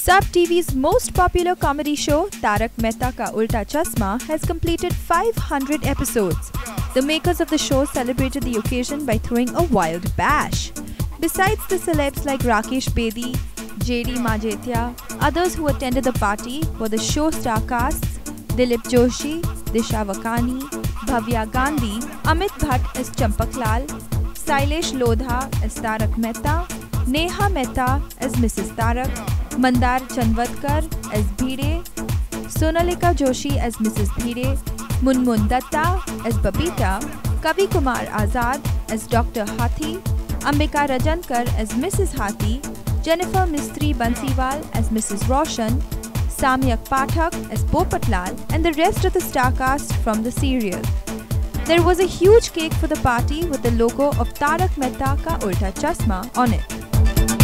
Sub TV's most popular comedy show, Tarak Mehta Ka Ulta Chashma, has completed 500 episodes. The makers of the show celebrated the occasion by throwing a wild bash. Besides the celebs like Rakesh Bedi, JD Majetia, others who attended the party were the show star casts Dilip Joshi, Disha Vakani, Bhavya Gandhi, Amit Bhatt as Champak Lal, Sailesh Lodha as Tarak Mehta, Neha Mehta as Mrs. Tarak, Mandar Chanvatkar as Bhide, Sonalika Joshi as Mrs. Bhide, Munmun Datta as Babita, Kavi Kumar Azad as Dr. Hathi, Ambika Rajankar as Mrs. Hathi, Jennifer Mistry Bansiwal as Mrs. Roshan, Samyak Pathak as Popatlal, and the rest of the star cast from the serial. There was a huge cake for the party with the logo of Tarak Mehta Ka Ulta Chashma on it.